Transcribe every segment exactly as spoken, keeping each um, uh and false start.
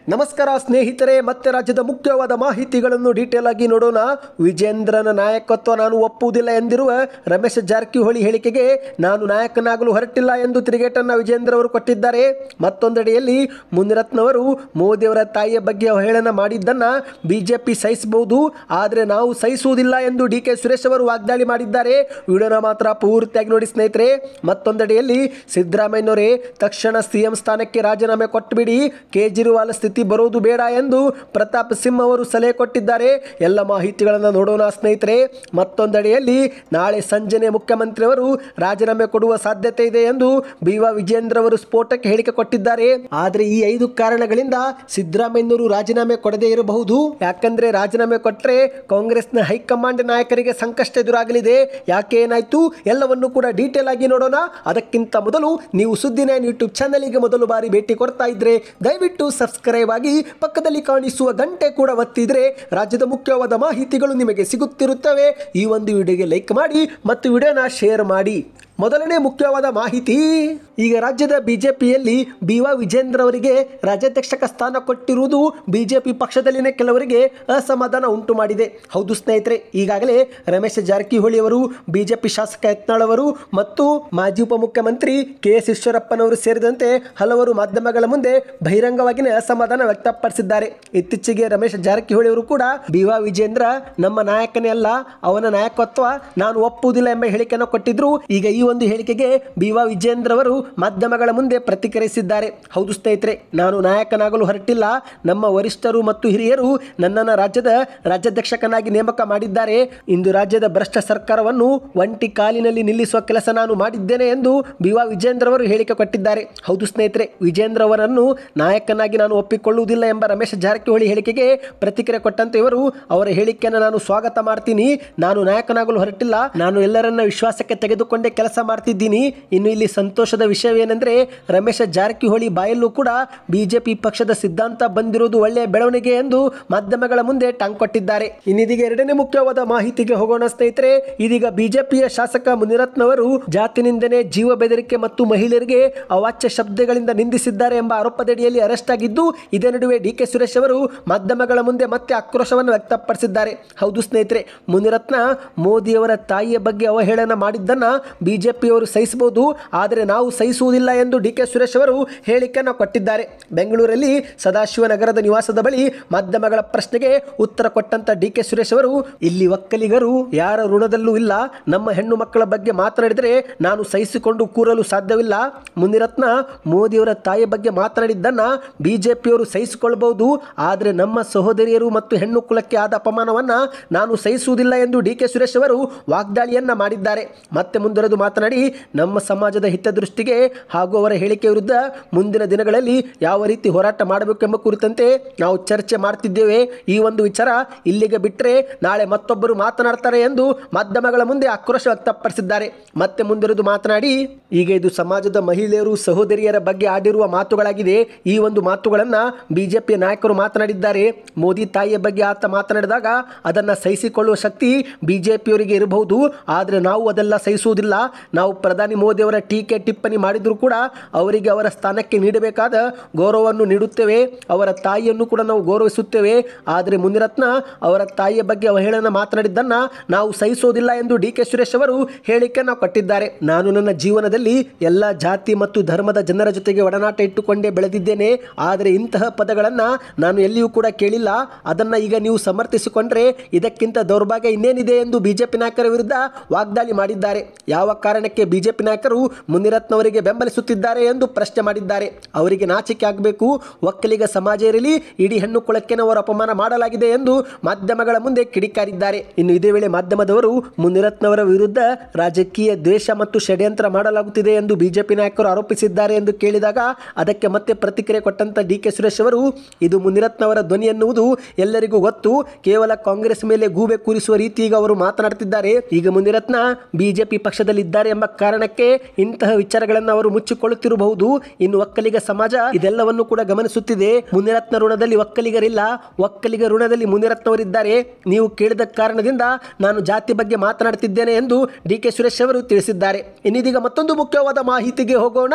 ನಮಸ್ಕಾರ ಸ್ನೇಹಿತರೆ, ಮತ್ತೆ ರಾಜ್ಯದ ಮುಖ್ಯವಾದ ಮಾಹಿತಿಗಳನ್ನು ಡೀಟೇಲ್ ಆಗಿ ನೋಡೋಣ. ವಿಜೇಂದ್ರನ ನಾಯಕತ್ವ ನಾನು ಒಪ್ಪುವುದಿಲ್ಲ ಎಂದಿರುವ ರಮೇಶ್ ಜಾರಕಿಹೊಳಿ ಹೇಳಿಕೆಗೆ ನಾನು ನಾಯಕನಾಗಲು ಹೊರಟಿಲ್ಲ ಎಂದು ತಿರುಗೇಟನ್ನು ವಿಜೇಂದ್ರ ಅವರು ಕೊಟ್ಟಿದ್ದಾರೆ. ಮತ್ತೊಂದೆಡೆಯಲ್ಲಿ ಮುನಿರತ್ನವರು ಮೋದಿಯವರ ತಾಯಿಯ ಬಗ್ಗೆ ಅವಹೇಳನ ಮಾಡಿದ್ದನ್ನು ಬಿಜೆಪಿ ಸಹಿಸಬಹುದು, ಆದರೆ ನಾವು ಸಹಿಸುವುದಿಲ್ಲ ಎಂದು ಡಿ ಕೆ ಸುರೇಶ್ ಅವರು ವಾಗ್ದಾಳಿ ಮಾಡಿದ್ದಾರೆ. ವಿಡಿಯೋನ ಮಾತ್ರ ಪೂರ್ತಿಯಾಗಿ ನೋಡಿ ಸ್ನೇಹಿತರೆ. ಮತ್ತೊಂದೆಡೆಯಲ್ಲಿ ಸಿದ್ದರಾಮಯ್ಯನವರೇ ತಕ್ಷಣ ಸಿಎಂ ಸ್ಥಾನಕ್ಕೆ ರಾಜೀನಾಮೆ ಕೊಟ್ಟುಬಿಡಿ, ಕೇಜ್ರಿವಾಲ್ ಸ್ಥಿತಿ ಬರೋದು ಬೇಡ ಎಂದು ಪ್ರತಾಪ್ ಸಿಂಹ ಅವರು ಸಲಹೆ ಕೊಟ್ಟಿದ್ದಾರೆ. ಎಲ್ಲ ಮಾಹಿತಿಗಳನ್ನು ನೋಡೋಣ ಸ್ನೇಹಿತರೆ. ಮತ್ತೊಂದೆಡೆಯಲ್ಲಿ ನಾಳೆ ಸಂಜೆನೆ ಮುಖ್ಯಮಂತ್ರಿಯವರು ರಾಜೀನಾಮೆ ಕೊಡುವ ಸಾಧ್ಯತೆ ಇದೆ ಎಂದು ಬಿ ವಾ ವಿಜೇಂದ್ರ ಅವರು ಸ್ಫೋಟಕ್ಕೆ ಹೇಳಿಕೆ ಕೊಟ್ಟಿದ್ದಾರೆ. ಆದರೆ ಈ ಐದು ಕಾರಣಗಳಿಂದ ಸಿದ್ದರಾಮಯ್ಯನವರು ರಾಜೀನಾಮೆ ಕೊಡದೇ ಇರಬಹುದು. ಯಾಕಂದ್ರೆ ರಾಜೀನಾಮೆ ಕೊಟ್ಟರೆ ಕಾಂಗ್ರೆಸ್ನ ಹೈಕಮಾಂಡ್ ನಾಯಕರಿಗೆ ಸಂಕಷ್ಟ ಎದುರಾಗಲಿದೆ. ಯಾಕೆ ಏನಾಯ್ತು ಎಲ್ಲವನ್ನು ಕೂಡ ಡೀಟೇಲ್ ಆಗಿ ನೋಡೋಣ. ಅದಕ್ಕಿಂತ ಮೊದಲು ನೀವು ಸುದ್ದಿ ನೈನ್ ಯೂಟ್ಯೂಬ್ ಚಾನಲ್ಗೆ ಮೊದಲು ಬಾರಿ ಭೇಟಿ ಕೊಡ್ತಾ ಇದ್ರೆ ದಯವಿಟ್ಟು ಸಬ್ಸ್ಕ್ರೈಬ್ ಆಗಿ ಪಕ್ಕದಲ್ಲಿ ಕಾಣಿಸುವ ಗಂಟೆ ಕೂಡ ಒತ್ತಿದ್ರೆ ರಾಜ್ಯದ ಮುಖ್ಯವಾದ ಮಾಹಿತಿಗಳು ನಿಮಗೆ ಸಿಗುತ್ತಿರುತ್ತವೆ. ಈ ಒಂದು ವಿಡಿಯೋಗೆ ಲೈಕ್ ಮಾಡಿ ಮತ್ತು ವಿಡಿಯೋನ ಶೇರ್ ಮಾಡಿ. ಮೊದಲನೇ ಮುಖ್ಯವಾದ ಮಾಹಿತಿ, ಈಗ ರಾಜ್ಯದ ಬಿಜೆಪಿಯಲ್ಲಿ ಬಿ ವಾ ವಿಜೇಂದ್ರ ಅವರಿಗೆ ರಾಜ್ಯಾಧ್ಯಕ್ಷಕ ಸ್ಥಾನ ಕೊಟ್ಟಿರುವುದು ಬಿಜೆಪಿ ಪಕ್ಷದಲ್ಲಿನ ಕೆಲವರಿಗೆ ಅಸಮಾಧಾನ ಉಂಟು ಮಾಡಿದೆ. ಹೌದು ಸ್ನೇಹಿತರೆ, ಈಗಾಗಲೇ ರಮೇಶ್ ಜಾರಕಿಹೊಳಿ ಅವರು, ಬಿಜೆಪಿ ಶಾಸಕ ಯತ್ನಾಳ್ ಅವರು ಮತ್ತು ಮಾಜಿ ಉಪಮುಖ್ಯಮಂತ್ರಿ ಕೆ ಎಸ್ ಈಶ್ವರಪ್ಪನವರು ಸೇರಿದಂತೆ ಹಲವರು ಮಾಧ್ಯಮಗಳ ಮುಂದೆ ಬಹಿರಂಗವಾಗಿ ಅಸಮಾಧಾನ ವ್ಯಕ್ತಪಡಿಸಿದ್ದಾರೆ. ಇತ್ತೀಚೆಗೆ ರಮೇಶ್ ಜಾರಕಿಹೊಳಿ ಅವರು ಕೂಡ ಬಿ ವಾ ವಿಜೇಂದ್ರ ನಮ್ಮ ನಾಯಕನೇ ಅಲ್ಲ, ಅವನ ನಾಯಕತ್ವ ನಾನು ಒಪ್ಪುವುದಿಲ್ಲ ಎಂಬ ಹೇಳಿಕೆಯನ್ನು ಕೊಟ್ಟಿದ್ರು. ಈಗ ಈ ಒಂದು ಹೇಳಿಕೆಗೆ ಬಿ ವಾ ವಿಜೇಂದ್ರ ಅವರು ಮಾಧ್ಯಮಗಳ ಮುಂದೆ ಪ್ರತಿಕ್ರಿಯಿಸಿದ್ದಾರೆ. ಹೌದು ಸ್ನೇಹಿತರೆ, ನಾನು ನಾಯಕನಾಗಲು ಹೊರಟಿಲ್ಲ. ನಮ್ಮ ವರಿಷ್ಠರು ಮತ್ತು ಹಿರಿಯರು ನನ್ನನ್ನು ರಾಜ್ಯದ ರಾಜ್ಯಾಧ್ಯಕ್ಷಕನಾಗಿ ನೇಮಕ ಮಾಡಿದ್ದಾರೆ. ಇಂದು ರಾಜ್ಯದ ಭ್ರಷ್ಟ ಸರ್ಕಾರವನ್ನು ಒಂಟಿ ಕಾಲಿನಲ್ಲಿ ನಿಲ್ಲಿಸುವ ಕೆಲಸ ನಾನು ಮಾಡಿದ್ದೇನೆ ಎಂದು ಬಿ ವಾ ವಿಜೇಂದ್ರ ಅವರು ಹೇಳಿಕೆ ಕೊಟ್ಟಿದ್ದಾರೆ. ಹೌದು ಸ್ನೇಹಿತರೆ, ವಿಜೇಂದ್ರ ಅವರನ್ನು ನಾಯಕನಾಗಿ ನಾನು ಒಪ್ಪಿಕೊಳ್ಳುವುದಿಲ್ಲ ಎಂಬ ರಮೇಶ್ ಜಾರಕಿಹೊಳಿ ಹೇಳಿಕೆಗೆ ಪ್ರತಿಕ್ರಿಯೆ ಕೊಟ್ಟಂತೆ ಇವರು ಅವರ ಹೇಳಿಕೆಯನ್ನು ನಾನು ಸ್ವಾಗತ ಮಾಡ್ತೀನಿ. ನಾನು ನಾಯಕನಾಗಲು ಹೊರಟಿಲ್ಲ, ನಾನು ಎಲ್ಲರನ್ನ ವಿಶ್ವಾಸಕ್ಕೆ ತೆಗೆದುಕೊಂಡೇ ಕೆಲಸ ಮಾಡ್ತಿದ್ದೀನಿ. ಇನ್ನು ಇಲ್ಲಿ ಸಂತೋಷದ ವಿಷಯವೇನೆಂದರೆ ರಮೇಶ್ ಜಾರಕಿಹೊಳಿ ಬಾಯಲ್ಲೂ ಕೂಡ ಬಿಜೆಪಿ ಪಕ್ಷದ ಸಿದ್ಧಾಂತ ಬಂದಿರುವುದು ಒಳ್ಳೆಯ ಬೆಳವಣಿಗೆ ಎಂದು ಮಾಧ್ಯಮಗಳ ಮುಂದೆ ಟಾಂಗ್ ಕೊಟ್ಟಿದ್ದಾರೆ. ಇನ್ನಿದೀಗ ಎರಡನೇ ಮುಖ್ಯವಾದ ಮಾಹಿತಿಗೆ ಹೋಗೋಣ ಸ್ನೇಹಿತರೆ. ಇದೀಗ ಬಿಜೆಪಿಯ ಶಾಸಕ ಮುನಿರತ್ನವರು ಜಾತಿ ನಿಂದನೆ, ಜೀವ ಬೆದರಿಕೆ ಮತ್ತು ಮಹಿಳೆಯರಿಗೆ ಅವಾಚ್ಯ ಶಬ್ದಗಳಿಂದ ನಿಂದಿಸಿದ್ದಾರೆ ಎಂಬ ಆರೋಪದಡಿಯಲ್ಲಿ ಅರೆಸ್ಟ್ ಆಗಿದ್ದು, ಇದೇ ನಡುವೆ ಡಿ ಕೆ ಸುರೇಶ್ ಅವರು ಮಾಧ್ಯಮಗಳ ಮುಂದೆ ಮತ್ತೆ ಆಕ್ರೋಶವನ್ನು ವ್ಯಕ್ತಪಡಿಸಿದ್ದಾರೆ. ಹೌದು ಸ್ನೇಹಿತರೆ, ಮುನಿರತ್ನ ಮೋದಿಯವರ ತಾಯಿಯ ಬಗ್ಗೆ ಅವಹೇಳನ ಮಾಡಿದ್ದನ್ನ ಬಿಜೆಪಿಯವರು ಸಹಿಸಬಹುದು, ಆದರೆ ನಾವು ಸಹಿಸುವುದಿಲ್ಲ ಎಂದು ಡಿ ಕೆ ಸುರೇಶ್ ಅವರು ಹೇಳಿಕೆಯನ್ನು ಕೊಟ್ಟಿದ್ದಾರೆ. ಬೆಂಗಳೂರಲ್ಲಿ ಸದಾಶಿವನಗರದ ನಿವಾಸದ ಬಳಿ ಮಾಧ್ಯಮಗಳ ಪ್ರಶ್ನೆಗೆ ಉತ್ತರ ಕೊಟ್ಟಂತ ಡಿ ಕೆ ಸುರೇಶ್ ಅವರು, ಇಲ್ಲಿ ಒಕ್ಕಲಿಗರು ಯಾರ ಋಣದಲ್ಲೂ ಇಲ್ಲ. ನಮ್ಮ ಹೆಣ್ಣು ಮಕ್ಕಳ ಬಗ್ಗೆ ಮಾತನಾಡಿದರೆ ನಾನು ಸಹಿಸಿಕೊಂಡು ಕೂರಲು ಸಾಧ್ಯವಿಲ್ಲ. ಮುನಿರತ್ನ ಮೋದಿಯವರ ತಾಯಿಯ ಬಗ್ಗೆ ಮಾತನಾಡಿದ್ದನ್ನ ಬಿಜೆಪಿಯವರು ಸಹಿಸಿಕೊಳ್ಳಬಹುದು, ಆದರೆ ನಮ್ಮ ಸಹೋದರಿಯರು ಮತ್ತು ಹೆಣ್ಣು ಕುಲಕ್ಕೆ ಆದ ಅಪಮಾನವನ್ನ ನಾನು ಸಹಿಸುವುದಿಲ್ಲ ಎಂದು ಡಿ ಕೆ ಸುರೇಶ್ ಅವರು ವಾಗ್ದಾಳಿಯನ್ನ ಮಾಡಿದ್ದಾರೆ. ಮತ್ತೆ ಮುಂದುವರೆದು ಮಾತನಾಡಿ, ನಮ್ಮ ಸಮಾಜದ ಹಿತದೃಷ್ಟಿಗೆ ಹಾಗೂ ಅವರ ಹೇಳಿಕೆ ವಿರುದ್ಧ ಮುಂದಿನ ದಿನಗಳಲ್ಲಿ ಯಾವ ರೀತಿ ಹೋರಾಟ ಮಾಡಬೇಕೆಂಬ ಕುರಿತಂತೆ ನಾವು ಚರ್ಚೆ ಮಾಡ್ತಿದ್ದೇವೆ. ಈ ಒಂದು ವಿಚಾರ ಇಲ್ಲಿಗೆ ಬಿಟ್ಟರೆ ನಾಳೆ ಮತ್ತೊಬ್ಬರು ಮಾತನಾಡ್ತಾರೆ ಎಂದು ಮಾಧ್ಯಮಗಳ ಮುಂದೆ ಆಕ್ರೋಶ ವ್ಯಕ್ತಪಡಿಸಿದ್ದಾರೆ. ಮತ್ತೆ ಮುಂದುವರೆದು ಮಾತನಾಡಿ, ಈಗ ಇದು ಸಮಾಜದ ಮಹಿಳೆಯರು ಸಹೋದರಿಯರ ಬಗ್ಗೆ ಆಡಿರುವ ಮಾತುಗಳಾಗಿದೆ. ಈ ಒಂದು ಮಾತುಗಳನ್ನ ಬಿಜೆಪಿ ನಾಯಕರು ಮಾತನಾಡಿದ್ದಾರೆ. ಮೋದಿ ತಾಯಿಯ ಬಗ್ಗೆ ಆತ ಮಾತನಾಡಿದಾಗ ಅದನ್ನ ಸಹಿಸಿಕೊಳ್ಳುವ ಶಕ್ತಿ ಬಿಜೆಪಿಯವರಿಗೆ ಇರಬಹುದು, ಆದರೆ ನಾವು ಅದೆಲ್ಲ ಸಹಿಸುವುದಿಲ್ಲ. ನಾವು ಪ್ರಧಾನಿ ಮೋದಿ ಅವರ ಟೀಕೆ ಟಿಪ್ಪಣಿ ಮಾಡಿದ್ರು ಕೂಡ ಅವರಿಗೆ ಅವರ ಸ್ಥಾನಕ್ಕೆ ನೀಡಬೇಕಾದ ಗೌರವವನ್ನು ನೀಡುತ್ತೇವೆ. ಅವರ ತಾಯಿಯನ್ನು ಕೂಡ ನಾವು ಗೌರವಿಸುತ್ತೇವೆ. ಆದರೆ ಮುನಿರತ್ನ ಅವರ ತಾಯಿಯ ಬಗ್ಗೆ ಅವಹೇಳನ ಮಾತನಾಡಿದ್ದನ್ನ ನಾವು ಸಹಿಸೋದಿಲ್ಲ ಎಂದು ಡಿ ಕೆ ಸುರೇಶ್ ಅವರು ಹೇಳಿಕೆಯನ್ನು ಕೊಟ್ಟಿದ್ದಾರೆ. ನಾನು ನನ್ನ ಜೀವನದಲ್ಲಿ ಎಲ್ಲ ಜಾತಿ ಮತ್ತು ಧರ್ಮದ ಜನರ ಜೊತೆಗೆ ಒಡನಾಟ ಇಟ್ಟುಕೊಂಡೇ ಬೆಳೆದಿದ್ದೇನೆ, ಆದರೆ ಇಂತಹ ಪದಗಳನ್ನು ನಾನು ಎಲ್ಲಿಯೂ ಕೂಡ ಕೇಳಿಲ್ಲ. ಅದನ್ನ ಈಗ ನೀವು ಸಮರ್ಥಿಸಿಕೊಂಡ್ರೆ ಇದಕ್ಕಿಂತ ದೌರ್ಭಾಗ್ಯ ಇನ್ನೇನಿದೆ ಎಂದು ಬಿಜೆಪಿ ನಾಯಕರ ವಿರುದ್ಧ ವಾಗ್ದಾಳಿ ಮಾಡಿದ್ದಾರೆ. ಯಾವ ಕಾರಣಕ್ಕೆ ಬಿಜೆಪಿ ನಾಯಕರು ಮುನಿರತ್ನವರಿಗೆ ಬೆಂಬಲಿಸುತ್ತಿದ್ದಾರೆ ಎಂದು ಪ್ರಶ್ನೆ ಮಾಡಿದ್ದಾರೆ. ಅವರಿಗೆ ನಾಚಿಕೆ ಆಗಬೇಕು. ಒಕ್ಕಲಿಗ ಸಮಾಜ ಇರಲಿ, ಇಡೀ ಹೆಣ್ಣು ಕುಲಕ್ಕೆ ಅವರು ಅಪಮಾನ ಮಾಡಲಾಗಿದೆ ಎಂದು ಮಾಧ್ಯಮಗಳ ಮುಂದೆ ಕಿಡಿಕಾರಿದ್ದಾರೆ. ಇನ್ನು ಇದೇ ವೇಳೆ ಮಾಧ್ಯಮದವರು ಮುನಿರತ್ನವರ ವಿರುದ್ಧ ರಾಜಕೀಯ ದ್ವೇಷ ಮತ್ತು ಷಡ್ಯಂತ್ರ ಮಾಡಲಾಗುತ್ತಿದೆ ಎಂದು ಬಿಜೆಪಿ ನಾಯಕರು ಆರೋಪಿಸಿದ್ದಾರೆ ಎಂದು ಕೇಳಿದಾಗ ಅದಕ್ಕೆ ಮತ್ತೆ ಪ್ರತಿಕ್ರಿಯೆ ಕೊಟ್ಟಂತ ಡಿ ಕೆ ಸುರೇಶ್ ಅವರು, ಇದು ಮುನಿರತ್ನವರ ಧ್ವನಿ ಎನ್ನುವುದು ಎಲ್ಲರಿಗೂ ಗೊತ್ತು. ಕೇವಲ ಕಾಂಗ್ರೆಸ್ ಮೇಲೆ ಗೂಬೆ ಕೂರಿಸುವ ರೀತಿ ಈಗ ಅವರು ಮಾತನಾಡುತ್ತಿದ್ದಾರೆ. ಈಗ ಮುನಿರತ್ನ ಬಿಜೆಪಿ ಪಕ್ಷದಲ್ಲಿ ಇದ್ದಾರೆ ಎಂಬ ಕಾರಣಕ್ಕೆ ಇಂತಹ ವಿಚಾರಗಳನ್ನು ಅವರು ಮುಚ್ಚಿಕೊಳ್ಳುತ್ತಿರಬಹುದು. ಇನ್ನು ಒಕ್ಕಲಿಗ ಸಮಾಜ ಇದೆಲ್ಲವನ್ನು ಕೂಡ ಗಮನಿಸುತ್ತಿದೆ. ಮುನಿರತ್ನ ಋಣದಲ್ಲಿ ಒಕ್ಕಲಿಗರಿಲ್ಲ, ಒಕ್ಕಲಿಗ ಋಣದಲ್ಲಿ ಮುನಿರತ್ನವರಿದ್ದಾರೆ. ನೀವು ಕೇಳಿದ ಕಾರಣದಿಂದ ನಾನು ಜಾತಿ ಬಗ್ಗೆ ಮಾತನಾಡುತ್ತಿದ್ದೇನೆ ಎಂದು ಡಿ ಕೆ ಸುರೇಶ್ ಅವರು ತಿಳಿಸಿದ್ದಾರೆ. ಇನ್ನಿದೀಗ ಮತ್ತೊಂದು ಮುಖ್ಯವಾದ ಮಾಹಿತಿಗೆ ಹೋಗೋಣ.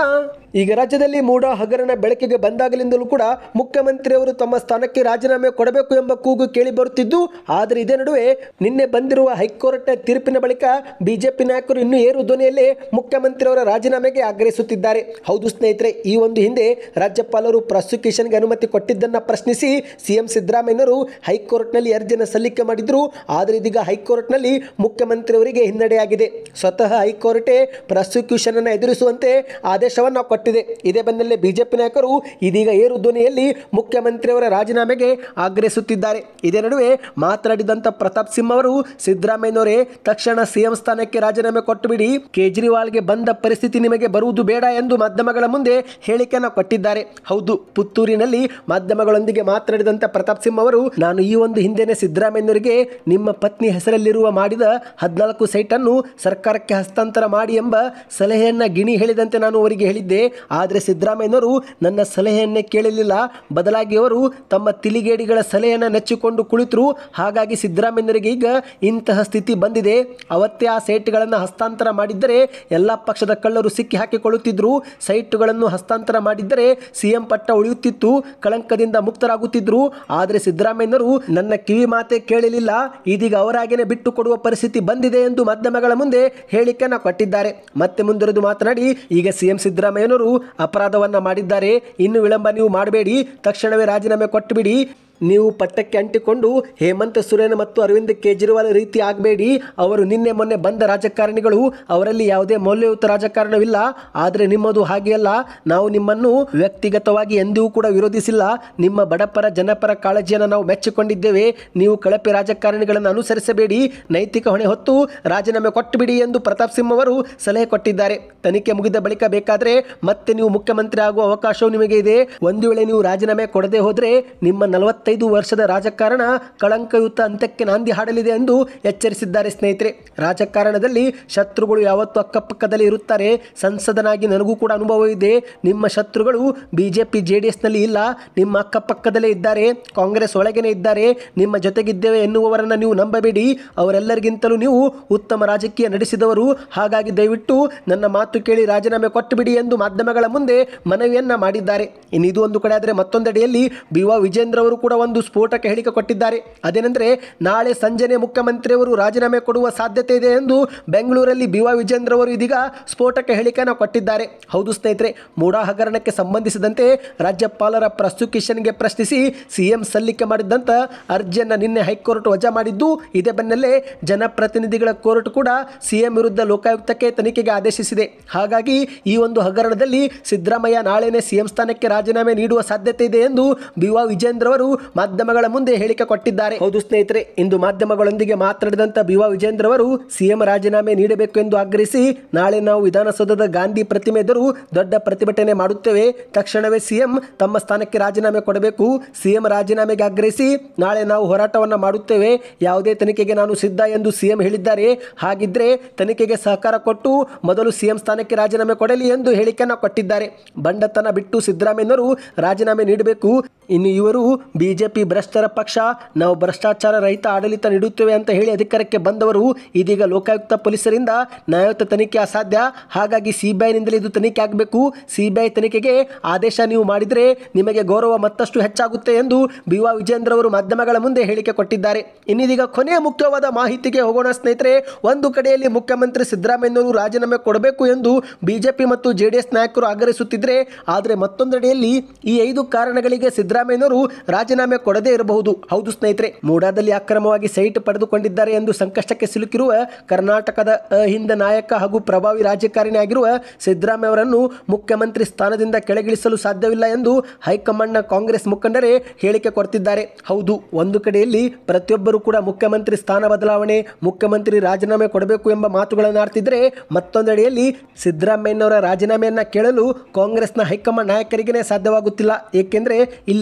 ಈಗ ರಾಜ್ಯದಲ್ಲಿ ಮೂಡ ಹಗರಣ ಬೆಳಕಿಗೆ ಬಂದಾಗಲಿಂದಲೂ ಕೂಡ ಮುಖ್ಯಮಂತ್ರಿಯವರು ತಮ್ಮ ಸ್ಥಾನಕ್ಕೆ ರಾಜೀನಾಮೆ ಕೊಡಬೇಕು ಎಂಬ ಕೂಗು ಕೇಳಿ ಬರುತ್ತಿದ್ದು, ಆದರೆ ಇದೇ ನಡುವೆ ನಿನ್ನೆ ಬಂದಿರುವ ಹೈಕೋರ್ಟ್ನ ತೀರ್ಪಿನ ಬಳಿಕ ಬಿಜೆಪಿ ನಾಯಕರು ಇನ್ನೂ ಏರು ಧ್ವನಿಯಲ್ಲೇ ಮುಖ್ಯಮಂತ್ರಿಯವರ ರಾಜೀನಾಮೆಗೆ ಆಗ್ರಹಿಸುತ್ತಿದ್ದಾರೆ. ಹೌದು ಸ್ನೇಹಿತರೆ, ಈ ಒಂದು ಹಿಂದೆ ರಾಜ್ಯಪಾಲರು ಪ್ರಾಸಿಕ್ಯೂಷನ್ಗೆ ಅನುಮತಿ ಕೊಟ್ಟಿದ್ದನ್ನು ಪ್ರಶ್ನಿಸಿ ಸಿಎಂ ಸಿದ್ದರಾಮಯ್ಯನವರು ಹೈಕೋರ್ಟ್ನಲ್ಲಿ ಅರ್ಜಿಯನ್ನು ಸಲ್ಲಿಕೆ ಮಾಡಿದ್ರು. ಆದರೆ ಇದೀಗ ಹೈಕೋರ್ಟ್ನಲ್ಲಿ ಮುಖ್ಯಮಂತ್ರಿಯವರಿಗೆ ಹಿನ್ನಡೆಯಾಗಿದೆ. ಸ್ವತಃ ಹೈಕೋರ್ಟೇ ಪ್ರಾಸಿಕ್ಯೂಷನ್ ಅನ್ನು ಎದುರಿಸುವಂತೆ ಆದೇಶವನ್ನು ಕೊಟ್ಟಿದೆ. ಇದೇ ಬೆನ್ನಲ್ಲೇ ಬಿಜೆಪಿ ನಾಯಕರು ಇದೀಗ ಏರು ಧ್ವನಿಯಲ್ಲಿ ಮುಖ್ಯಮಂತ್ರಿಯವರ ರಾಜೀನಾಮೆಗೆ ಆಗ್ರಹಿಸುತ್ತಿದ್ದಾರೆ. ಇದೇ ನಡುವೆ ಮಾತನಾಡಿದಂತ ಪ್ರತಾಪ್ ಸಿಂಹ ಅವರು, ಸಿದ್ದರಾಮಯ್ಯನವರೇ ತಕ್ಷಣ ಸಿಎಂ ಸ್ಥಾನಕ್ಕೆ ರಾಜೀನಾಮೆ ಕೊಟ್ಟು ಬಿಡಿ, ಕೇಜ್ರಿವಾಲ್ಗೆ ಬಂದ ಪರಿಸ್ಥಿತಿ ನಿಮಗೆ ಬರುವುದು ಬೇಡ ಎಂದು ಮಾಧ್ಯಮಗಳ ಮುಂದೆ ಹೇಳಿಕೆಯನ್ನು ಕೊಟ್ಟಿದ್ದಾರೆ. ಹೌದು, ಪುತ್ತೂರಿನಲ್ಲಿ ಮಾಧ್ಯಮಗಳೊಂದಿಗೆ ಮಾತನಾಡಿದಂತ ಪ್ರತಾಪ್ ಸಿಂಹ ಅವರು, ನಾನು ಈ ಒಂದು ಹಿಂದೆನೆ ಸಿದ್ದರಾಮಯ್ಯನವರಿಗೆ ನಿಮ್ಮ ಪತ್ನಿ ಹೆಸರಲ್ಲಿರುವ ಮಾಡಿದ ಹದಿನಾಲ್ಕು ಸೈಟ್ ಅನ್ನು ಸರ್ಕಾರಕ್ಕೆ ಹಸ್ತಾಂತರ ಮಾಡಿ ಎಂಬ ಸಲಹೆಯನ್ನ ಗಿಣಿ ಹೇಳಿದಂತೆ ನಾನು ಅವರಿಗೆ ಹೇಳಿದ್ದೆ. ಆದರೆ ಸಿದ್ದರಾಮಯ್ಯನವರು ನನ್ನ ಸಲಹೆಯನ್ನೇ ಕೇಳಲಿಲ್ಲ. ಬದಲಾಗಿ ಅವರು ತಮ್ಮ ತಿಲಿಗೇಡಿಗಳ ಸಲಹೆಯನ್ನು ನೆಚ್ಚಿಕೊಂಡು ಕುಳಿತರು. ಹಾಗಾಗಿ ಸಿದ್ದರಾಮಯ್ಯನವರಿಗೆ ಈಗ ಇಂತಹ ಸ್ಥಿತಿ ಬಂದಿದೆ. ಅವತ್ತೇ ಆ ಸೈಟ್ಗಳನ್ನು ಹಸ್ತಾಂತರ ಮಾಡಿದ್ದರೆ ಎಲ್ಲ ಪಕ್ಷದ ಕಳ್ಳರು ಸಿಕ್ಕಿ ಹಾಕಿಕೊಳ್ಳುತ್ತಿದ್ದರು. ಸೈಟ್ಗಳನ್ನು ಹಸ್ತಾಂತರ ಮಾಡಿದ್ದರೆ ಸಿಎಂ ಪಟ್ಟ ಉಳಿಯುತ್ತಿತ್ತು, ಕಳಂಕದಿಂದ ಮುಕ್ತರಾಗುತ್ತಿದ್ದರು. ಆದರೆ ಸಿದ್ದರಾಮಯ್ಯನವರು ನನ್ನ ಕಿವಿ ಮಾತೆ ಕೇಳಲಿಲ್ಲ. ಇದೀಗ ಅವರಾಗೇನೆ ಬಿಟ್ಟು ಕೊಡುವ ಪರಿಸ್ಥಿತಿ ಬಂದಿದೆ ಎಂದು ಮಾಧ್ಯಮಗಳ ಮುಂದೆ ಹೇಳಿಕೆಯನ್ನು ಕೊಟ್ಟಿದ್ದಾರೆ. ಮತ್ತೆ ಮುಂದುವರೆದು ಮಾತನಾಡಿ, ಈಗ ಸಿಎಂ ಸಿದ್ದರಾಮಯ್ಯನವರು ಅಪರಾಧವನ್ನ ಮಾಡಿದ್ದಾರೆ. ಇನ್ನು ವಿಳಂಬ ನೀವು ಮಾಡಬೇಡಿ, ತಕ್ಷಣವೇ ರಾಜೀನಾಮೆ ಕೊಟ್ಟುಬಿಡಿ. ನೀವು ಪಟ್ಟಕ್ಕೆ ಅಂಟಿಕೊಂಡು ಹೇಮಂತ್ ಸೊರೇನ್ ಮತ್ತು ಅರವಿಂದ್ ಕೇಜ್ರಿವಾಲ್ ರೀತಿ ಆಗಬೇಡಿ. ಅವರು ನಿನ್ನೆ ಮೊನ್ನೆ ಬಂದ ರಾಜಕಾರಣಿಗಳು, ಅವರಲ್ಲಿ ಯಾವುದೇ ಮೌಲ್ಯಯುತ ರಾಜಕಾರಣವಿಲ್ಲ. ಆದರೆ ನಿಮ್ಮದು ಹಾಗೆ ಅಲ್ಲ. ನಾವು ನಿಮ್ಮನ್ನು ವ್ಯಕ್ತಿಗತವಾಗಿ ಎಂದೂ ಕೂಡ ವಿರೋಧಿಸಿಲ್ಲ. ನಿಮ್ಮ ಬಡಪರ ಜನಪರ ಕಾಳಜಿಯನ್ನು ನಾವು ಮೆಚ್ಚಿಕೊಂಡಿದ್ದೇವೆ. ನೀವು ಕಳಪೆ ರಾಜಕಾರಣಿಗಳನ್ನು ಅನುಸರಿಸಬೇಡಿ, ನೈತಿಕ ಹೊಣೆ ಹೊತ್ತು ರಾಜೀನಾಮೆ ಕೊಟ್ಟುಬಿಡಿ ಎಂದು ಪ್ರತಾಪ್ ಸಿಂಹ ಅವರು ಸಲಹೆ ಕೊಟ್ಟಿದ್ದಾರೆ. ತನಿಖೆ ಮುಗಿದ ಬಳಿಕ ಬೇಕಾದರೆ ಮತ್ತೆ ನೀವು ಮುಖ್ಯಮಂತ್ರಿ ಆಗುವ ಅವಕಾಶವೂ ನಿಮಗೆ ಇದೆ. ಒಂದು ವೇಳೆ ನೀವು ರಾಜೀನಾಮೆ ಕೊಡದೆ ಹೋದರೆ ನಿಮ್ಮ ನಲವತ್ತೈದು ವರ್ಷದ ರಾಜಕಾರಣ ಕಳಂಕಯುತ ಅಂತ್ಯಕ್ಕೆ ನಾಂದಿ ಹಾಡಲಿದೆ ಎಂದು ಎಚ್ಚರಿಸಿದ್ದಾರೆ. ಸ್ನೇಹಿತರೆ, ರಾಜಕಾರಣದಲ್ಲಿ ಶತ್ರುಗಳು ಯಾವತ್ತೂ ಅಕ್ಕಪಕ್ಕದಲ್ಲಿ ಇರುತ್ತಾರೆ. ಸಂಸದನಾಗಿ ನನಗೂ ಕೂಡ ಅನುಭವ ಇದೆ. ನಿಮ್ಮ ಶತ್ರುಗಳು ಬಿಜೆಪಿ ಜೆಡಿಎಸ್ ನಲ್ಲಿ ಇಲ್ಲ, ನಿಮ್ಮ ಅಕ್ಕಪಕ್ಕದಲ್ಲೇ ಇದ್ದಾರೆ, ಕಾಂಗ್ರೆಸ್ ಒಳಗೇನೆ ಇದ್ದಾರೆ. ನಿಮ್ಮ ಜೊತೆಗಿದ್ದೇವೆ ಎನ್ನುವವರನ್ನು ನೀವು ನಂಬಬೇಡಿ. ಅವರೆಲ್ಲರಿಗಿಂತಲೂ ನೀವು ಉತ್ತಮ ರಾಜಕೀಯ ನಡೆಸಿದವರು. ಹಾಗಾಗಿ ದಯವಿಟ್ಟು ನನ್ನ ಮಾತು ಕೇಳಿ ರಾಜೀನಾಮೆ ಕೊಟ್ಟುಬಿಡಿ ಎಂದು ಮಾಧ್ಯಮಗಳ ಮುಂದೆ ಮನವಿಯನ್ನ ಮಾಡಿದ್ದಾರೆ. ಇನ್ನು ಇದು ಒಂದು ಕಡೆ ಆದರೆ, ಮತ್ತೊಂದೆಡೆಯಲ್ಲಿ ಬಿ ವಾ ವಿಜೇಂದ್ರ ಅವರು ಕೂಡ ಒಂದು ಸ್ಫೋಟಕ ಹೇಳಿಕೆ ಕೊಟ್ಟಿದ್ದಾರೆ. ಅದೇನೆಂದರೆ, ನಾಳೆ ಸಂಜೆನೆ ಮುಖ್ಯಮಂತ್ರಿಯವರು ರಾಜೀನಾಮೆ ಕೊಡುವ ಸಾಧ್ಯತೆ ಇದೆ ಎಂದು ಬೆಂಗಳೂರಲ್ಲಿ ಬಿ ವಾ ವಿಜೇಂದ್ರ ಅವರು ಇದೀಗ ಸ್ಫೋಟಕ ಹೇಳಿಕೆಯನ್ನು ಕೊಟ್ಟಿದ್ದಾರೆ. ಹೌದು ಸ್ನೇಹಿತರೆ, ಮೂಡಾ ಹಗರಣಕ್ಕೆ ಸಂಬಂಧಿಸಿದಂತೆ ರಾಜ್ಯಪಾಲರ ಪ್ರಾಸಿಕ್ಯೂಷನ್ಗೆ ಪ್ರಶ್ನಿಸಿ ಸಿಎಂ ಸಲ್ಲಿಕೆ ಮಾಡಿದ್ದಂಥ ಅರ್ಜಿಯನ್ನು ನಿನ್ನೆ ಹೈಕೋರ್ಟ್ ವಜಾ ಮಾಡಿದ್ದು, ಇದೇ ಬೆನ್ನಲ್ಲೇ ಜನಪ್ರತಿನಿಧಿಗಳ ಕೋರ್ಟ್ ಕೂಡ ಸಿಎಂ ವಿರುದ್ಧ ಲೋಕಾಯುಕ್ತಕ್ಕೆ ತನಿಖೆಗೆ ಆದೇಶಿಸಿದೆ. ಹಾಗಾಗಿ ಈ ಒಂದು ಹಗರಣದಲ್ಲಿ ಸಿದ್ದರಾಮಯ್ಯ ನಾಳೆನೇ ಸಿಎಂ ಸ್ಥಾನಕ್ಕೆ ರಾಜೀನಾಮೆ ನೀಡುವ ಸಾಧ್ಯತೆ ಇದೆ ಎಂದು ಬಿ ವಾ ವಿಜೇಂದ್ರ ಅವರು ಮಾಧ್ಯಮಗಳ ಮುಂದೆ ಹೇಳಿಕೆ ಕೊಟ್ಟಿದ್ದಾರೆ. ಹೌದು ಸ್ನೇಹಿತರೆ, ಇಂದು ಮಾಧ್ಯಮಗಳೊಂದಿಗೆ ಮಾತನಾಡಿದಂತ ಬಿ ವಾ ವಿಜೇಂದ್ರ ಅವರು ಸಿಎಂ ರಾಜೀನಾಮೆ ನೀಡಬೇಕು ಎಂದು ಆಗ್ರಹಿಸಿ, ನಾಳೆ ನಾವು ವಿಧಾನಸೌಧದ ಗಾಂಧಿ ಪ್ರತಿಮೆ ಎದುರು ದೊಡ್ಡ ಪ್ರತಿಭಟನೆ ಮಾಡುತ್ತೇವೆ. ತಕ್ಷಣವೇ ಸಿಎಂ ತಮ್ಮ ಸ್ಥಾನಕ್ಕೆ ರಾಜೀನಾಮೆ ಕೊಡಬೇಕು. ಸಿಎಂ ರಾಜೀನಾಮೆಗೆ ಆಗ್ರಹಿಸಿ ನಾಳೆ ನಾವು ಹೋರಾಟವನ್ನ ಮಾಡುತ್ತೇವೆ. ಯಾವುದೇ ತನಿಖೆಗೆ ನಾನು ಸಿದ್ಧ ಎಂದು ಸಿಎಂ ಹೇಳಿದ್ದಾರೆ. ಹಾಗಿದ್ರೆ ತನಿಖೆಗೆ ಸಹಕಾರ ಕೊಟ್ಟು ಮೊದಲು ಸಿಎಂ ಸ್ಥಾನಕ್ಕೆ ರಾಜೀನಾಮೆ ಕೊಡಲಿ ಎಂದು ಹೇಳಿಕೆಯನ್ನು ಕೊಟ್ಟಿದ್ದಾರೆ. ಬಂಡತನ ಬಿಟ್ಟು ಸಿದ್ದರಾಮಯ್ಯನವರು ರಾಜೀನಾಮೆ ನೀಡಬೇಕು. ಇನ್ನು ಇವರು ಬಿಜೆಪಿ ಭ್ರಷ್ಟರ ಪಕ್ಷ, ನಾವು ಭ್ರಷ್ಟಾಚಾರ ರಹಿತ ಆಡಳಿತ ನೀಡುತ್ತೇವೆ ಅಂತ ಹೇಳಿ ಅಧಿಕಾರಕ್ಕೆ ಬಂದವರು ಇದೀಗ ಲೋಕಾಯುಕ್ತ ಪೊಲೀಸರಿಂದ ನ್ಯಾಯಯುತ ತನಿಖೆ ಅಸಾಧ್ಯ. ಹಾಗಾಗಿ ಸಿಬಿಐನಿಂದಲೇ ಇದು ತನಿಖೆ ಆಗಬೇಕು. ಸಿಬಿಐ ತನಿಖೆಗೆ ಆದೇಶ ನೀವು ಮಾಡಿದರೆ ನಿಮಗೆ ಗೌರವ ಮತ್ತಷ್ಟು ಹೆಚ್ಚಾಗುತ್ತೆ ಎಂದು ಬಿ ವಾ ವಿಜೇಂದ್ರ ಅವರು ಮಾಧ್ಯಮಗಳ ಮುಂದೆ ಹೇಳಿಕೆ ಕೊಟ್ಟಿದ್ದಾರೆ. ಇನ್ನಿದೀಗ ಕೊನೆಯ ಮುಖ್ಯವಾದ ಮಾಹಿತಿಗೆ ಹೋಗೋಣ ಸ್ನೇಹಿತರೆ. ಒಂದು ಕಡೆಯಲ್ಲಿ ಮುಖ್ಯಮಂತ್ರಿ ಸಿದ್ದರಾಮಯ್ಯನವರು ರಾಜೀನಾಮೆ ಕೊಡಬೇಕು ಎಂದು ಬಿಜೆಪಿ ಮತ್ತು ಜೆಡಿಎಸ್ ನಾಯಕರು ಆಗ್ರಹಿಸುತ್ತಿದ್ದರೆ, ಆದರೆ ಮತ್ತೊಂದೆಡೆಯಲ್ಲಿ ಈ ಐದು ಕಾರಣಗಳಿಗೆ ಸಿದ್ದರಾಮಯ್ಯನವರು ರಾಜೀನಾಮೆ ಕೊಡದೇ ಇರಬಹುದು. ಹೌದು ಸ್ನೇಹಿತರೆ, ಮೂಡಾದಲ್ಲಿ ಅಕ್ರಮವಾಗಿ ಸೈಟ್ ಪಡೆದುಕೊಂಡಿದ್ದಾರೆ ಎಂದು ಸಂಕಷ್ಟಕ್ಕೆ ಸಿಲುಕಿರುವ ಕರ್ನಾಟಕದ ಅಹಿಂದ ನಾಯಕ ಹಾಗೂ ಪ್ರಭಾವಿ ರಾಜಕಾರಣಿ ಆಗಿರುವ ಸಿದ್ದರಾಮಯ್ಯ ಅವರನ್ನು ಮುಖ್ಯಮಂತ್ರಿ ಸ್ಥಾನದಿಂದ ಕೆಳಗಿಳಿಸಲು ಸಾಧ್ಯವಿಲ್ಲ ಎಂದು ಹೈಕಮಾಂಡ್ನ ಕಾಂಗ್ರೆಸ್ ಮುಖಂಡರೇ ಹೇಳಿಕೆ ಕೊಡ್ತಿದ್ದಾರೆ. ಹೌದು, ಒಂದು ಕಡೆಯಲ್ಲಿ ಪ್ರತಿಯೊಬ್ಬರು ಕೂಡ ಮುಖ್ಯಮಂತ್ರಿ ಸ್ಥಾನ ಬದಲಾವಣೆ, ಮುಖ್ಯಮಂತ್ರಿ ರಾಜೀನಾಮೆ ಕೊಡಬೇಕು ಎಂಬ ಮಾತುಗಳನ್ನು ಆಡ್ತಿದ್ರೆ, ಮತ್ತೊಂದೆಡೆಯಲ್ಲಿ ಸಿದ್ದರಾಮಯ್ಯನವರ ರಾಜೀನಾಮೆಯನ್ನ ಕೇಳಲು ಕಾಂಗ್ರೆಸ್ನ ಹೈಕಮಾಂಡ್ ನಾಯಕರಿಗೆ ಸಾಧ್ಯವಾಗುತ್ತಿಲ್ಲ. ಏಕೆಂದರೆ ಇಲ್ಲಿ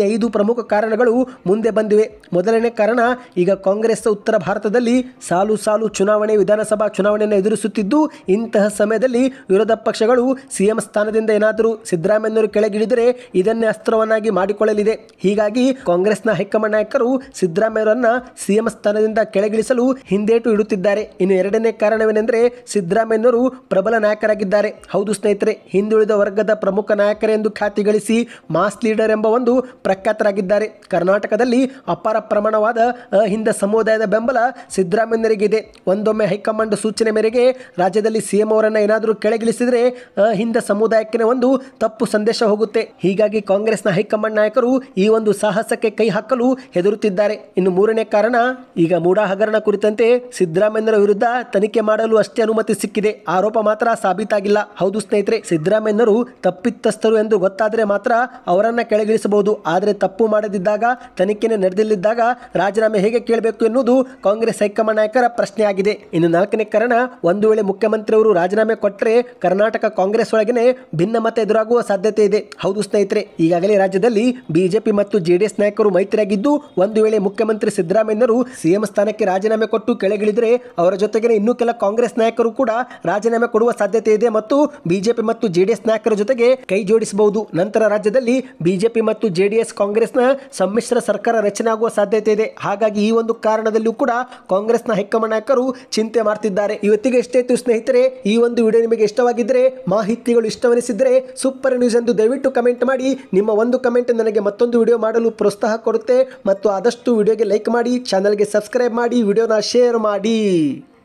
ಐದು ಪ್ರಮುಖ ಕಾರಣಗಳು ಮುಂದೆ ಬಂದಿವೆ. ಮೊದಲನೇ ಕಾರಣ, ಈಗ ಕಾಂಗ್ರೆಸ್ ಉತ್ತರ ಭಾರತದಲ್ಲಿ ಸಾಲು ಸಾಲು ಚುನಾವಣೆ, ವಿಧಾನಸಭಾ ಚುನಾವಣೆಯನ್ನು ಎದುರಿಸುತ್ತಿದ್ದು, ಇಂತಹ ಸಮಯದಲ್ಲಿ ವಿರೋಧ ಪಕ್ಷಗಳು ಸಿಎಂ ಸ್ಥಾನದಿಂದ ಏನಾದರೂ ಸಿದ್ದರಾಮಯ್ಯನವರು ಕೆಳಗಿಳಿದರೆ ಇದನ್ನೇ ಅಸ್ತ್ರವನ್ನಾಗಿ ಮಾಡಿಕೊಳ್ಳಲಿದೆ. ಹೀಗಾಗಿ ಕಾಂಗ್ರೆಸ್ನ ಹೈಕಮಾಂಡ್ ನಾಯಕರು ಸಿದ್ದರಾಮಯ್ಯರನ್ನ ಸಿಎಂ ಸ್ಥಾನದಿಂದ ಕೆಳಗಿಳಿಸಲು ಹಿಂದೇಟು ಇಡುತ್ತಿದ್ದಾರೆ. ಇನ್ನು ಎರಡನೇ ಕಾರಣವೇನೆಂದರೆ, ಸಿದ್ದರಾಮಯ್ಯನವರು ಪ್ರಬಲ ನಾಯಕರಾಗಿದ್ದಾರೆ. ಹೌದು ಸ್ನೇಹಿತರೆ, ಹಿಂದುಳಿದ ವರ್ಗದ ಪ್ರಮುಖ ನಾಯಕರೆಂದು ಖ್ಯಾತಿ ಗಳಿಸಿ ಮಾಸ್ ಲೀಡರ್ ಎಂಬ ಒಂದು ಪ್ರಖ್ಯಾತರಾಗಿದ್ದಾರೆ. ಕರ್ನಾಟಕದಲ್ಲಿ ಅಪಾರ ಪ್ರಮಾಣವಾದ ಅಹಿಂದ ಸಮುದಾಯದ ಬೆಂಬಲ ಸಿದ್ದರಾಮಯ್ಯನವರಿಗಿದೆ. ಒಂದೊಮ್ಮೆ ಹೈಕಮಾಂಡ್ ಸೂಚನೆ ಮೇರೆಗೆ ರಾಜ್ಯದಲ್ಲಿ ಸಿಎಂ ಅವರನ್ನ ಏನಾದರೂ ಕೆಳಗಿಳಿಸಿದರೆ ಅಹಿಂದ ಸಮುದಾಯಕ್ಕೆ ಒಂದು ತಪ್ಪು ಸಂದೇಶ ಹೋಗುತ್ತೆ. ಹೀಗಾಗಿ ಕಾಂಗ್ರೆಸ್ನ ಹೈಕಮಾಂಡ್ ನಾಯಕರು ಈ ಒಂದು ಸಾಹಸಕ್ಕೆ ಕೈ ಹಾಕಲು ಹೆದರುತ್ತಿದ್ದಾರೆ. ಇನ್ನು ಮೂರನೇ ಕಾರಣ, ಈಗ ಮೂಡಾ ಹಗರಣ ಕುರಿತಂತೆ ಸಿದ್ದರಾಮಯ್ಯನವರ ವಿರುದ್ಧ ತನಿಖೆ ಮಾಡಲು ಅಷ್ಟೇ ಅನುಮತಿ ಸಿಕ್ಕಿದೆ, ಆರೋಪ ಮಾತ್ರ ಸಾಬೀತಾಗಿಲ್ಲ. ಹೌದು ಸ್ನೇಹಿತರೆ, ಸಿದ್ದರಾಮಯ್ಯನವರು ತಪ್ಪಿತಸ್ಥರು ಎಂದು ಗೊತ್ತಾದರೆ ಮಾತ್ರ ಅವರನ್ನ ಕೆಳಗಿಳಿಸಬಹುದು. ಆದರೆ ತಪ್ಪು ಮಾಡದಿದ್ದಾಗ, ತನಿಖೆನೇ ನಡೆದಿಲ್ಲದಿದ್ದಾಗ ರಾಜೀನಾಮೆ ಹೇಗೆ ಕೇಳಬೇಕು ಎನ್ನುವುದು ಕಾಂಗ್ರೆಸ್ ಹೈಕಮಾಂಡ್ ನಾಯಕರ ಪ್ರಶ್ನೆ ಆಗಿದೆ. ಇನ್ನು ನಾಲ್ಕನೇ ಕಾರಣ, ಒಂದು ವೇಳೆ ಮುಖ್ಯಮಂತ್ರಿಯವರು ರಾಜೀನಾಮೆ ಕೊಟ್ಟರೆ ಕರ್ನಾಟಕ ಕಾಂಗ್ರೆಸ್ ಒಳಗೇನೆ ಭಿನ್ನಮತ ಎದುರಾಗುವ ಸಾಧ್ಯತೆ ಇದೆ. ಹೌದು ಸ್ನೇಹಿತರೆ, ಈಗಾಗಲೇ ರಾಜ್ಯದಲ್ಲಿ ಬಿಜೆಪಿ ಮತ್ತು ಜೆಡಿಎಸ್ ನಾಯಕರು ಮೈತ್ರಿಯಾಗಿದ್ದು, ಒಂದು ವೇಳೆ ಮುಖ್ಯಮಂತ್ರಿ ಸಿದ್ದರಾಮಯ್ಯನವರು ಸಿಎಂ ಸ್ಥಾನಕ್ಕೆ ರಾಜೀನಾಮೆ ಕೊಟ್ಟು ಕೆಳಗಿಳಿದರೆ ಅವರ ಜೊತೆಗೆ ಇನ್ನೂ ಕೆಲ ಕಾಂಗ್ರೆಸ್ ನಾಯಕರು ಕೂಡ ರಾಜೀನಾಮೆ ಕೊಡುವ ಸಾಧ್ಯತೆ ಇದೆ ಮತ್ತು ಬಿಜೆಪಿ ಮತ್ತು ಜೆಡಿಎಸ್ ನಾಯಕರ ಜೊತೆಗೆ ಕೈ ಜೋಡಿಸಬಹುದು. ನಂತರ ರಾಜ್ಯದಲ್ಲಿ ಬಿಜೆಪಿ ಮತ್ತು ಜೆಡಿಎಸ್ ಕಾಂಗ್ರೆಸ್ನ ಸಮ್ಮಿಶ್ರ ಸರ್ಕಾರ ರಚನೆ ಆಗುವ ಸಾಧ್ಯತೆ ಇದೆ. ಹಾಗಾಗಿ ಈ ಒಂದು ಕಾರಣದಲ್ಲೂ ಕೂಡ ಕಾಂಗ್ರೆಸ್ನ ಹೈಕಮಾಂಡ್ ನಾಯಕರು ಚಿಂತೆ ಮಾಡ್ತಿದ್ದಾರೆ. ಇವತ್ತಿಗೆ ಎಷ್ಟೇ ಇತ್ತು ಸ್ನೇಹಿತರೆ, ಈ ಒಂದು ವಿಡಿಯೋ ನಿಮಗೆ ಇಷ್ಟವಾಗಿದ್ದರೆ, ಮಾಹಿತಿಗಳು ಇಷ್ಟವೆನಿಸಿದರೆ ಸೂಪರ್ ನ್ಯೂಸ್ ಎಂದು ದಯವಿಟ್ಟು ಕಮೆಂಟ್ ಮಾಡಿ. ನಿಮ್ಮ ಒಂದು ಕಮೆಂಟ್ ನನಗೆ ಮತ್ತೊಂದು ವಿಡಿಯೋ ಮಾಡಲು ಪ್ರೋತ್ಸಾಹ ಕೊಡುತ್ತೆ. ಮತ್ತು ಆದಷ್ಟು ವಿಡಿಯೋಗೆ ಲೈಕ್ ಮಾಡಿ, ಚಾನಲ್ಗೆ ಸಬ್ಸ್ಕ್ರೈಬ್ ಮಾಡಿ, ವಿಡಿಯೋನ ಶೇರ್ ಮಾಡಿ.